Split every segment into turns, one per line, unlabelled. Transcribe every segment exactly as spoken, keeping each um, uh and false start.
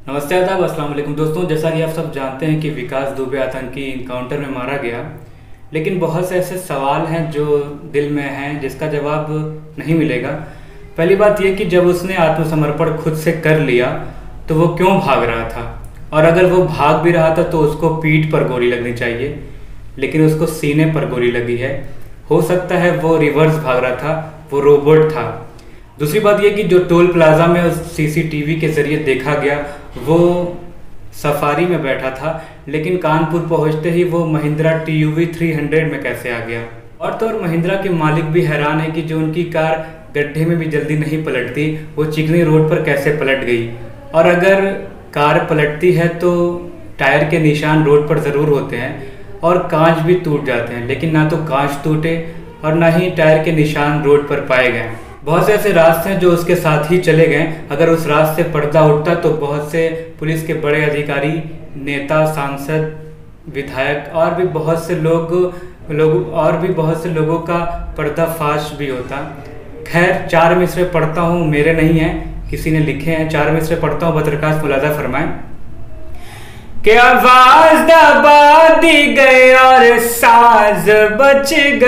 नमस्ते आदाब, अस्सलाम वालेकुम दोस्तों। जैसा कि आप सब जानते हैं कि विकास दुबे आतंकी इनकाउंटर में मारा गया, लेकिन बहुत से ऐसे सवाल हैं जो दिल में हैं जिसका जवाब नहीं मिलेगा। पहली बात यह कि जब उसने आत्मसमर्पण खुद से कर लिया तो वो क्यों भाग रहा था, और अगर वो भाग भी रहा था तो उसको पीठ पर गोली लगनी चाहिए, लेकिन उसको सीने पर गोली लगी है। हो सकता है वो रिवर्स भाग रहा था, वो रोबोट था। दूसरी बात यह कि जो टोल प्लाजा में उस सीसीटीवी के जरिए देखा गया वो सफारी में बैठा था, लेकिन कानपुर पहुंचते ही वो Mahindra T U V three hundred में कैसे आ गया। और तो और महिंद्रा के मालिक भी हैरान है कि जो उनकी कार गड्ढे में भी जल्दी नहीं पलटती, वो चिकनी रोड पर कैसे पलट गई। और अगर कार पलटती है तो टायर के निशान रोड पर ज़रूर होते हैं और कांच भी टूट जाते हैं, लेकिन ना तो कांच टूटे और ना ही टायर के निशान रोड पर पाए गए। बहुत से ऐसे रास्ते हैं जो उसके साथ ही चले गए। अगर उस रास्ते से पर्दा उठता तो बहुत से पुलिस के बड़े अधिकारी, नेता, सांसद, विधायक और भी बहुत से लोग लोग और भी बहुत से लोगों का पर्दाफाश भी होता। खैर, चार मिसरे पढ़ता हूँ, मेरे नहीं हैं, किसी ने लिखे हैं। चार मिसरे पढ़ता हूँ, बदरकाश मुलाजा फरमाएं कि आवाज दबा दी गई और साज बच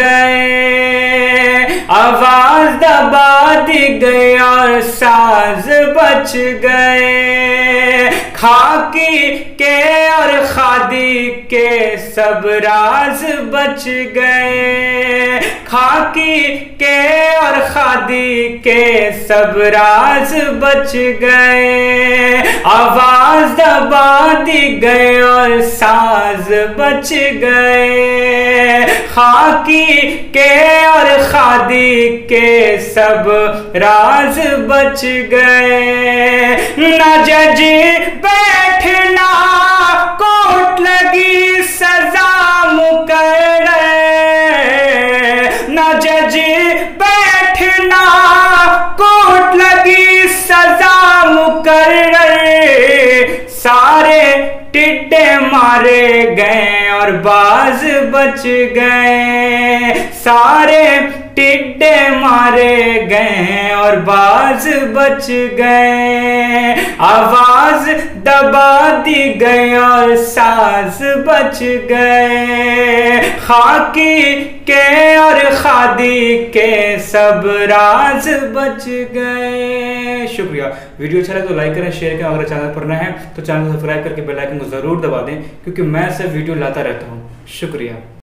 गए, आवाज दबा दी गई और साज बच गए, खाकी के और खादी के सब राज बच गए, खाकी के और खादी के सब राज बच गए, आवाज दबा दी गए और साज बच गए, खाकी के और खादी के सब राज बच गए। न जज बैठना कोर्ट लगी सजा मुकर्रर, न जज बैठना कोर्ट लगी सजा मुकर्रर, सारे टिड्डे मारे गए और बाज बच गए, सारे टिड्डे मारे गए और बाज बच गए, आवाज दबा दी गई और साज बच गए, खाकी के और खादी के सब राज बच गए। शुक्रिया। वीडियो अच्छा लगे तो लाइक करें, शेयर करें। अगर चैनल पर नए हैं तो चैनल को सब्सक्राइब करके बेल आइकन को जरूर दबा दें, क्योंकि मैं सिर्फ वीडियो लाता रहता हूँ। शुक्रिया।